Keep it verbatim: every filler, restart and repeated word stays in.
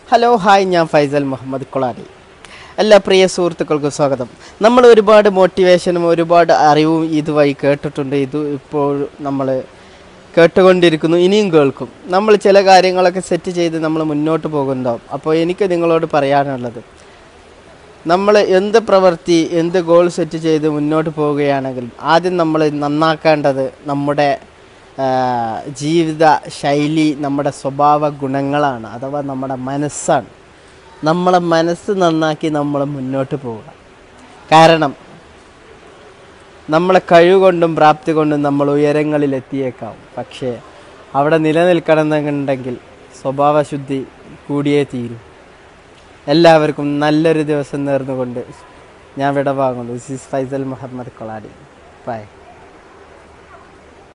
Hello hi, ഞാൻ ഫൈസൽ മുഹമ്മദ് കൊളാടി. എല്ലാ പ്രിയ സുഹൃത്തുക്കൾക്കും സ്വാഗതം. നമ്മൾ ഒരുപാട് മോട്ടിവേഷനും ഒരുപാട് അറിവും ഇതുവഴി കേട്ടിട്ടുണ്ട്. ഇത് ഇപ്പോൾ നമ്മൾ കേട്ടുകൊണ്ടിരിക്കുന്നു, ഇനിയും കേൾക്കും. നമ്മൾ ചില കാര്യങ്ങളൊക്കെ സെറ്റ് ചെയ്ത് നമ്മൾ മുന്നോട്ട് പോകുന്നുണ്ടാവും. അപ്പോൾ എനിക്ക് നിങ്ങളോട് പറയാനുള്ളത്, നമ്മൾ എന്ത് പ്രവൃത്തി എന്ത് ഗോൾ സെറ്റ് ചെയ്ത് മുന്നോട്ട് പോവുകയാണെങ്കിൽ ആദ്യം നമ്മൾ നന്നാക്കേണ്ടത് നമ്മുടെ ജീവിത ശൈലി, നമ്മുടെ സ്വഭാവ ഗുണങ്ങളാണ്, അഥവാ നമ്മുടെ മനസ്സാണ്. നമ്മളെ മനസ്സ് നന്നാക്കി നമ്മൾ മുന്നോട്ട് പോവുക. കാരണം നമ്മളെ കഴിവ് കൊണ്ടും പ്രാപ്തി കൊണ്ടും നമ്മൾ ഉയരങ്ങളിൽ എത്തിയേക്കാം. പക്ഷേ അവിടെ നിലനിൽക്കണമെന്നുണ്ടെങ്കിൽ സ്വഭാവശുദ്ധി കൂടിയേ തീരും. എല്ലാവർക്കും നല്ലൊരു ദിവസം നേർന്നുകൊണ്ട് ഞാൻ വിടവാങ്ങുന്നു. This is Faisal Muhammad Koladi. By.